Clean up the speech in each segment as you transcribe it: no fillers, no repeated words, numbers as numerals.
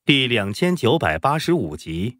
第2985集。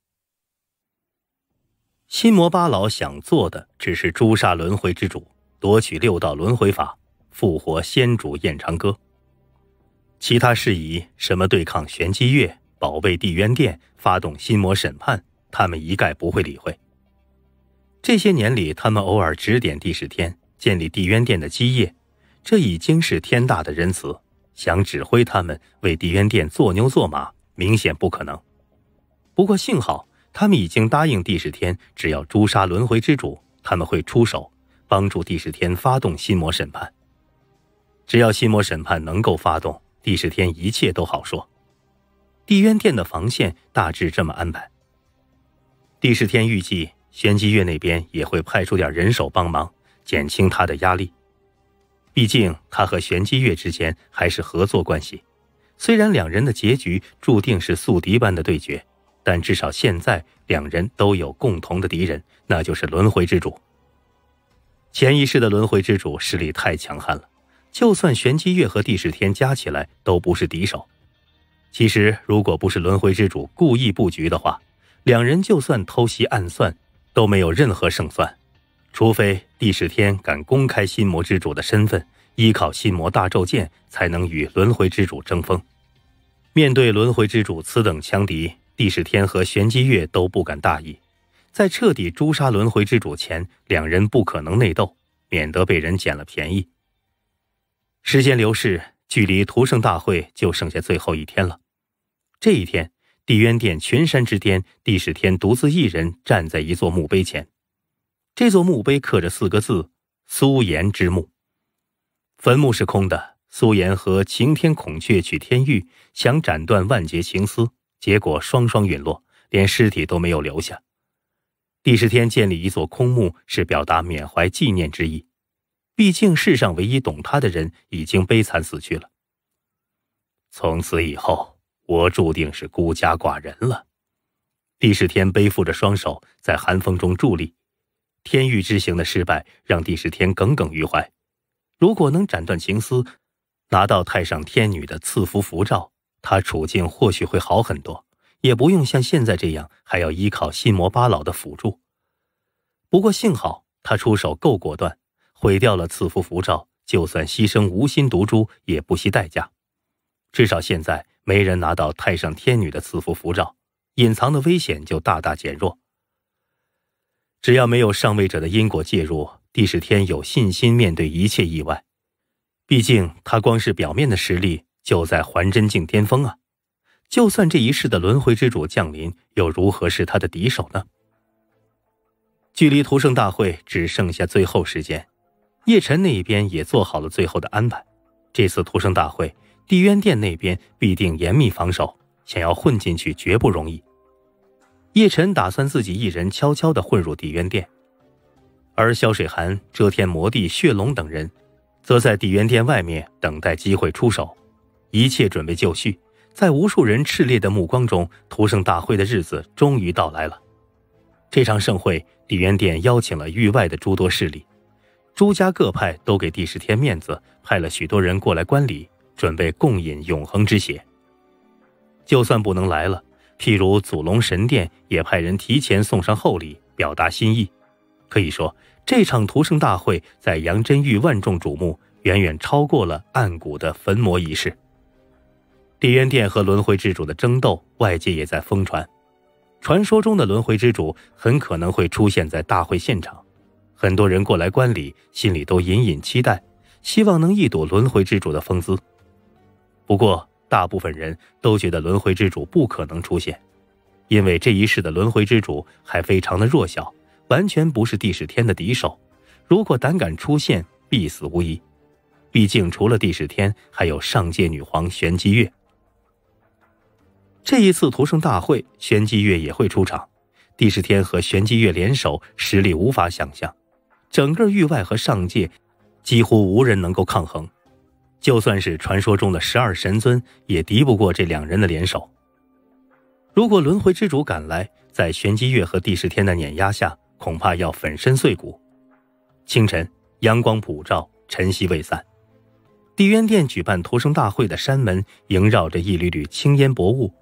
心魔八老想做的只是诛杀轮回之主，夺取6道轮回法，复活先主燕长歌。其他事宜，什么对抗玄机月、保卫地渊殿、发动心魔审判，他们一概不会理会。这些年里，他们偶尔指点帝释天建立地渊殿的基业，这已经是天大的仁慈。想指挥他们为地渊殿做牛做马，明显不可能。不过幸好他们已经答应帝释天，只要诛杀轮回之主，他们会出手帮助帝释天发动心魔审判。只要心魔审判能够发动，帝释天一切都好说。地渊殿的防线大致这么安排。帝释天预计玄机月那边也会派出点人手帮忙，减轻他的压力。毕竟他和玄机月之间还是合作关系，虽然两人的结局注定是宿敌般的对决，但至少现在两人都有共同的敌人，那就是轮回之主。前一世的轮回之主实力太强悍了，就算玄机月和帝释天加起来都不是敌手。其实如果不是轮回之主故意布局的话，两人就算偷袭暗算都没有任何胜算，除非帝释天敢公开心魔之主的身份，依靠心魔大咒剑才能与轮回之主争锋。面对轮回之主此等强敌，帝释天和玄机月都不敢大意。在彻底诛杀轮回之主前，两人不可能内斗，免得被人捡了便宜。时间流逝，距离屠圣大会就剩下最后一天了。这一天，地渊殿群山之巅，帝释天独自一人站在一座墓碑前。这座墓碑刻着4个字：苏颜之墓。坟墓是空的，苏颜和擎天孔雀取天玉，想斩断万劫情丝，结果双双陨落，连尸体都没有留下。帝释天建立一座空墓，是表达缅怀纪念之意。毕竟世上唯一懂他的人已经悲惨死去了。从此以后，我注定是孤家寡人了。帝释天背负着双手，在寒风中伫立。天域之行的失败让帝释天耿耿于怀，如果能斩断情丝，拿到太上天女的赐福符咒，他处境或许会好很多，也不用像现在这样还要依靠心魔八老的辅助。不过幸好他出手够果断，毁掉了赐福符咒，就算牺牲无心毒株也不惜代价。至少现在没人拿到太上天女的赐福符咒，隐藏的危险就大大减弱。只要没有上位者的因果介入，帝释天有信心面对一切意外。毕竟他光是表面的实力就在还真境巅峰啊！就算这一世的轮回之主降临，又如何是他的敌手呢？距离屠圣大会只剩下最后时间，叶晨那边也做好了最后的安排。这次屠圣大会，地渊殿那边必定严密防守，想要混进去绝不容易。叶晨打算自己一人悄悄地混入地渊殿，而萧水寒、遮天魔帝、血龙等人则在地渊殿外面等待机会出手，一切准备就绪。在无数人炽烈的目光中，屠圣大会的日子终于到来了。这场盛会，地渊殿邀请了域外的诸多势力，诸家各派都给帝释天面子，派了许多人过来观礼，准备共饮永恒之血。就算不能来了，譬如祖龙神殿也派人提前送上厚礼，表达心意。可以说，这场屠圣大会在阳真域万众瞩目，远远超过了暗谷的焚魔仪式。地渊殿和轮回之主的争斗，外界也在疯传。传说中的轮回之主很可能会出现在大会现场，很多人过来观礼，心里都隐隐期待，希望能一睹轮回之主的风姿。不过大部分人都觉得轮回之主不可能出现，因为这一世的轮回之主还非常的弱小，完全不是帝释天的敌手，如果胆敢出现，必死无疑。毕竟除了帝释天，还有上界女皇玄机月。这一次屠圣大会，玄机月也会出场。帝释天和玄机月联手，实力无法想象，整个域外和上界几乎无人能够抗衡。就算是传说中的12神尊，也敌不过这两人的联手。如果轮回之主赶来，在玄机月和帝释天的碾压下，恐怕要粉身碎骨。清晨，阳光普照，晨曦未散。地渊殿举办屠圣大会的山门萦绕着一缕缕青烟薄雾，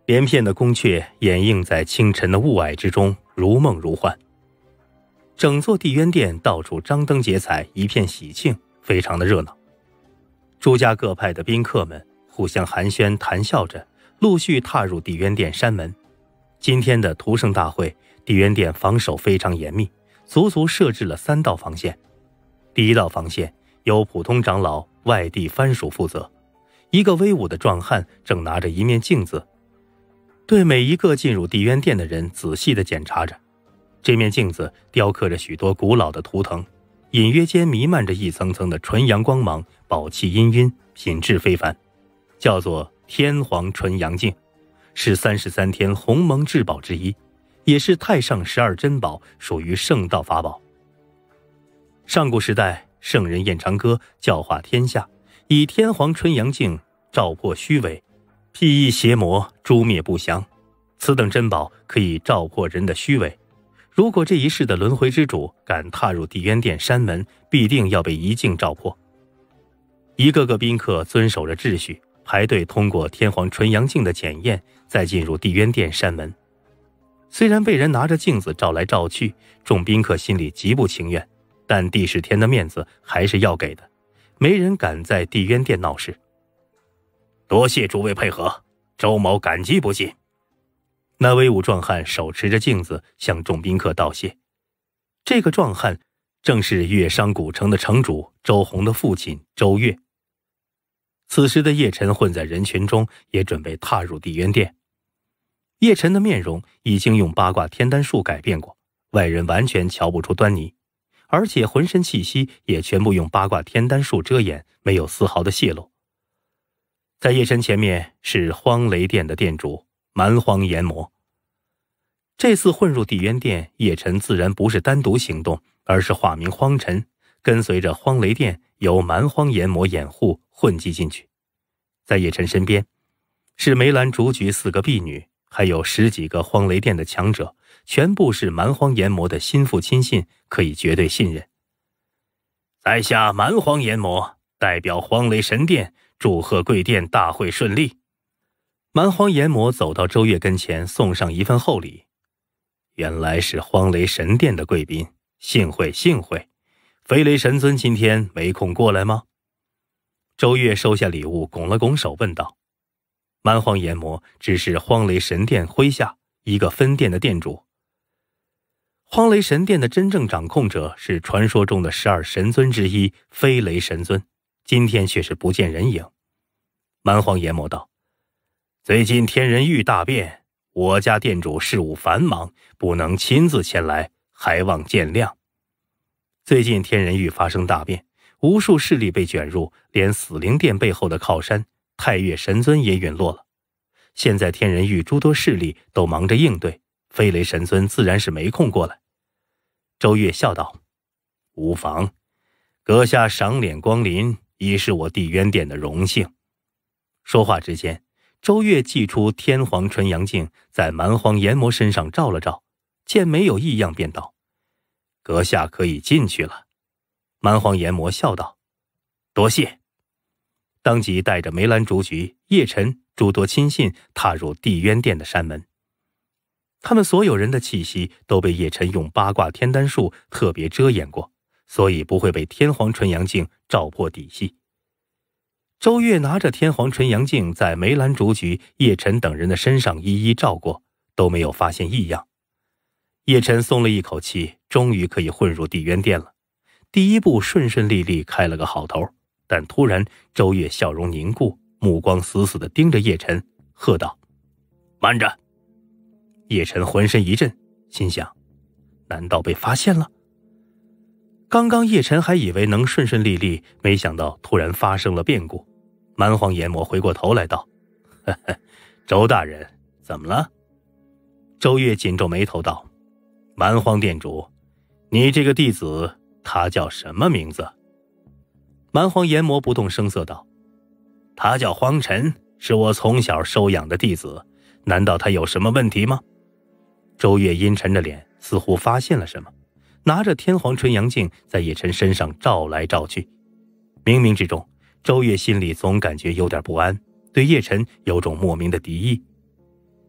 连片的宫阙掩映在清晨的雾霭之中，如梦如幻。整座地渊殿到处张灯结彩，一片喜庆，非常的热闹。诸家各派的宾客们互相寒暄谈笑着，陆续踏入地渊殿山门。今天的屠圣大会，地渊殿防守非常严密，足足设置了3道防线。第一道防线由普通长老外地藩属负责，一个威武的壮汉正拿着一面镜子，对每一个进入地渊殿的人仔细地检查着。这面镜子雕刻着许多古老的图腾，隐约间弥漫着一层层的纯阳光芒，宝气氤氲，品质非凡，叫做天皇纯阳镜，是33天鸿蒙至宝之一，也是太上12珍宝，属于圣道法宝。上古时代，圣人彦长歌教化天下，以天皇纯阳镜照破虚伪，辟易邪魔，诛灭不祥。此等珍宝可以照破人的虚伪，如果这一世的轮回之主敢踏入地渊殿山门，必定要被一镜照破。一个个宾客遵守着秩序，排队通过天皇纯阳镜的检验，再进入地渊殿山门。虽然被人拿着镜子照来照去，众宾客心里极不情愿，但帝释天的面子还是要给的，没人敢在地渊殿闹事。多谢诸位配合，周某感激不尽。那威武壮汉手持着镜子向众宾客道谢。这个壮汉正是乐商古城的城主周弘的父亲周越。此时的叶晨混在人群中，也准备踏入地渊殿。叶晨的面容已经用八卦天丹术改变过，外人完全瞧不出端倪，而且浑身气息也全部用八卦天丹术遮掩，没有丝毫的泄露。在叶晨前面是荒雷殿的殿主蛮荒炎魔。这次混入地渊殿，叶晨自然不是单独行动，而是化名荒尘，跟随着荒雷殿由蛮荒炎魔掩护混迹进去。在叶晨身边是梅兰竹菊4个婢女，还有10几个荒雷殿的强者，全部是蛮荒炎魔的心腹亲信，可以绝对信任。在下蛮荒炎魔代表荒雷神殿祝贺贵殿大会顺利。蛮荒炎魔走到周越跟前，送上一份厚礼。原来是荒雷神殿的贵宾，幸会幸会。飞雷神尊今天没空过来吗？周越收下礼物，拱了拱手问道。蛮荒炎魔只是荒雷神殿麾下一个分殿的殿主。荒雷神殿的真正掌控者是传说中的12神尊之一飞雷神尊，今天却是不见人影。蛮荒炎魔道：最近天人域大变，我家殿主事务繁忙，不能亲自前来，还望见谅。最近天人域发生大变，无数势力被卷入，连死灵殿背后的靠山太岳神尊也陨落了。现在天人域诸多势力都忙着应对，飞雷神尊自然是没空过来。周越笑道：无妨，阁下赏脸光临，已是我地渊殿的荣幸。说话之间，周越祭出天皇纯阳镜，在蛮荒炎魔身上照了照，见没有异样，便道：阁下可以进去了。蛮荒炎魔笑道：多谢。当即带着梅兰竹菊、叶晨诸多亲信踏入地渊殿的山门。他们所有人的气息都被叶晨用八卦天丹术特别遮掩过，所以不会被天皇纯阳镜照破底细。周越拿着天皇纯阳镜在梅兰竹菊、叶晨等人的身上一一照过，都没有发现异样。叶晨松了一口气，终于可以混入地渊殿了。第一步顺顺利利开了个好头，但突然周越笑容凝固，目光死死地盯着叶晨，喝道：慢着！叶晨浑身一震，心想：难道被发现了？刚刚叶晨还以为能顺顺利利，没想到突然发生了变故。蛮荒炎魔回过头来道：呵呵，周大人怎么了？周越紧皱眉头道：蛮荒殿主，你这个弟子他叫什么名字？蛮荒炎魔不动声色道：他叫荒尘，是我从小收养的弟子，难道他有什么问题吗？周越阴沉着脸，似乎发现了什么，拿着天皇纯阳镜在叶晨身上照来照去。冥冥之中，周越心里总感觉有点不安，对叶晨有种莫名的敌意。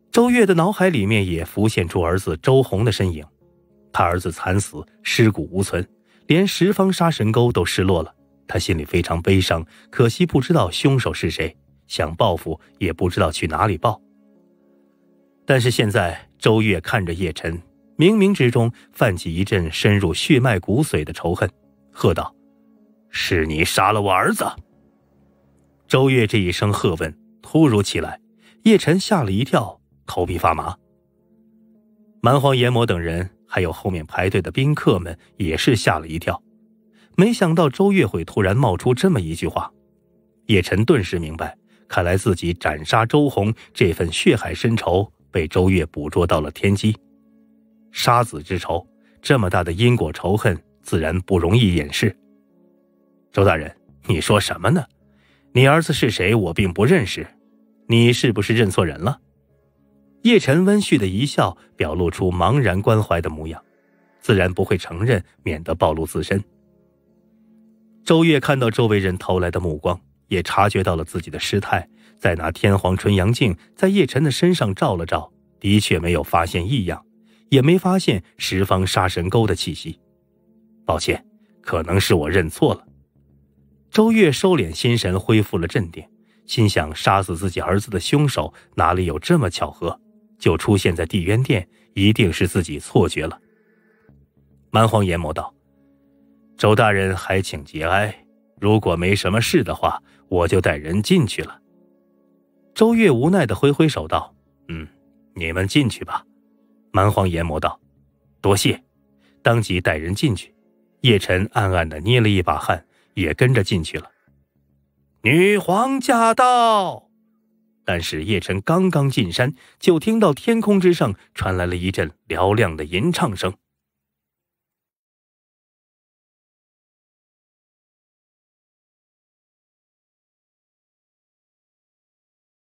周越的脑海里面也浮现出儿子周洪的身影，他儿子惨死，尸骨无存，连十方杀神钩都失落了，他心里非常悲伤，可惜不知道凶手是谁，想报复也不知道去哪里报。但是现在周越看着叶晨，冥冥之中泛起一阵深入血脉骨髓的仇恨，喝道：是你杀了我儿子！周越这一声喝问突如其来，叶晨吓了一跳，头皮发麻。蛮荒阎魔等人还有后面排队的宾客们也是吓了一跳，没想到周越会突然冒出这么一句话。叶晨顿时明白，看来自己斩杀周洪这份血海深仇被周越捕捉到了天机。杀子之仇，这么大的因果仇恨，自然不容易掩饰。周大人，你说什么呢？你儿子是谁我并不认识，你是不是认错人了？叶晨温煦的一笑，表露出茫然关怀的模样，自然不会承认，免得暴露自身。周越看到周围人投来的目光，也察觉到了自己的失态，再拿天皇纯阳镜在叶晨的身上照了照，的确没有发现异样，也没发现十方杀神钩的气息。抱歉，可能是我认错了。周越收敛心神，恢复了镇定，心想杀死自己儿子的凶手哪里有这么巧合，就出现在地渊殿，一定是自己错觉了。蛮荒阎魔道：周大人还请节哀，如果没什么事的话，我就带人进去了。周越无奈地挥挥手道：你们进去吧。蛮荒阎魔道：多谢。当即带人进去。叶晨暗暗地捏了一把汗，也跟着进去了。女皇驾到！但是叶晨刚刚进山，就听到天空之上传来了一阵嘹亮的吟唱声。